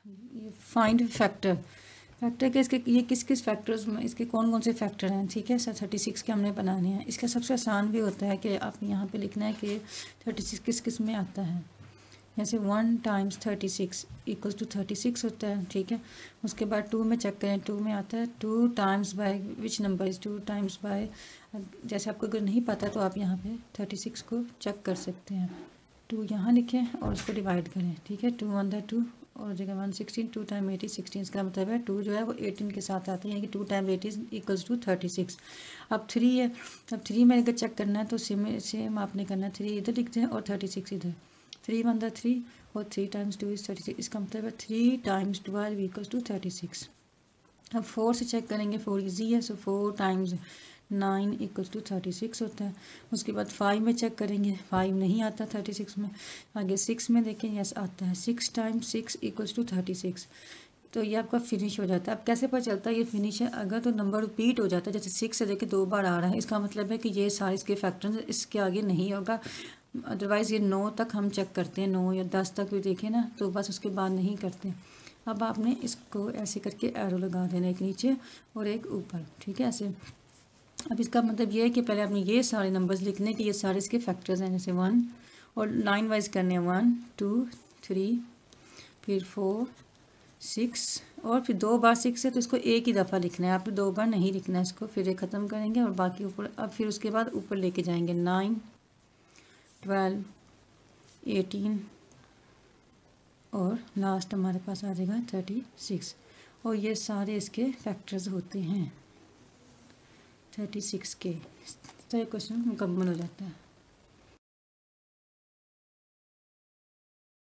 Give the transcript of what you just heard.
ये find factor, factor के इसके ये किस किस फैक्टर्स में, इसके कौन कौन से फैक्टर हैं, ठीक है सर। 36 के हमने बनाने हैं। इसका सबसे आसान भी होता है कि आप यहाँ पे लिखना है कि 36 किस किस में आता है। जैसे 1 टाइम्स 36 इक्वल्स टू 36 होता है, ठीक है। उसके बाद 2 में चेक करें, 2 में आता है 2 times by which number is 2 times by, जैसे आपको अगर नहीं पता तो आप यहाँ पे 36 को चेक कर सकते हैं। 2 यहाँ लिखें और उसको डिवाइड करें, ठीक है। 2 1 2 और जगह 116, 2 टाइम 8 16, इसका मतलब है 2 जो है वो 18 के साथ आता है, यानी कि 2 टाइम 8 इक्वल्स टू 36। अब 3 है, अब 3 में अगर चेक करना है तो सेम आपने करना है, 3 इधर लिखते हैं और 36 इधर। 3 1 3 और 3 टाइम्स 2 इज़ 36, इसका मतलब है 3 टाइम्स 12 इक्वल्स टू 36। अब 4 से चेक करेंगे, 4 इजी है, सो 4 टाइम्स 9 इक्वल्स टू 36 होता है। उसके बाद 5 में चेक करेंगे, 5 नहीं आता 36 में। आगे 6 में देखें, यस आता है, 6 टाइम्स 6 इक्वल्स टू 36। तो ये आपका फिनिश हो जाता है। अब कैसे पता चलता है ये फिनिश है, अगर तो नंबर रिपीट हो जाता है, जैसे 6 से देखिए 2 बार आ रहा है, इसका मतलब है कि ये सारे इसके फैक्टर्स इसके आगे नहीं होगा। अदरवाइज़ ये 9 तक हम चेक करते हैं, 9 या 10 तक भी देखें ना तो बस उसके बाद नहीं करते। अब आपने इसको ऐसे करके एरो लगा देना, एक नीचे और एक ऊपर, ठीक है ऐसे। अब इसका मतलब ये है कि पहले आपने ये सारे नंबर्स लिखने कि ये सारे इसके फैक्टर्स हैं, जैसे 1 और लाइन वाइज करने हैं, 1 2 3 फिर 4 6 और फिर 2 बार 6 है तो इसको एक ही दफ़ा लिखना है, आपने 2 बार नहीं लिखना है इसको। फिर ये ख़त्म करेंगे और बाकी ऊपर, अब फिर उसके बाद ऊपर लेके जाएंगे 9 12 18 और लास्ट हमारे पास आ जाएगा 36। और ये सारे इसके फैक्टर्स होते हैं 36 के। तो ये क्वेश्चन मुकम्मल हो जाता है।